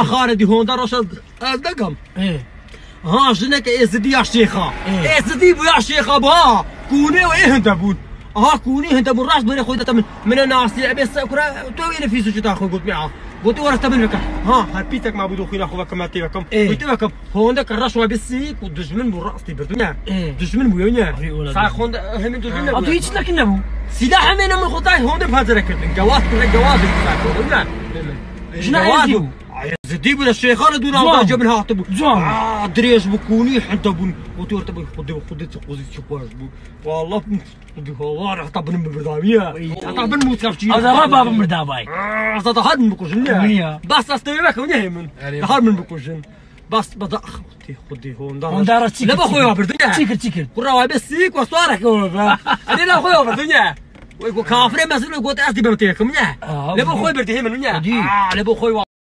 خالدي هون ده رشد دقم ايه ها جنك ازدي يا شيخه إيه. ازدي يا شيخه بها كوني وايه انت بون كوني انت بون راس بني خويا من الناس اللي بس كره تو الى في سوتي تاخذ قلت معاه قلت ورا تبن لك هبيتك مع بدو خويا اخوك كما تيكم قلت لكم هون دك الرشوه بالسيك ودجمن بالراس تبرتنيا دجمن بويا صح هون هم دجمن اضيت لك النبو سلاح من خطاي هون بهذا جواز جواز ولا جنا زدي بلا الشيخان دون راجع من هاتبو دريش بكوني حتى بون وتور تبي خدي تقوزي شباش بو والله خدي هو راح طبن ببرداميه طبن موتشي هذا رباب مرداباي هذا هاد من بكوجن بس استوي لك وني من هاد من بكوجن بس بدا خدي هون دار لا بخويا بردنيا تيكر قراوا بسيك وصارك انا لا خويا بردنيا ويقول كافر مسؤول قلت اسدي بمتيكم يا لا بخويا بردي من يا لا بخويا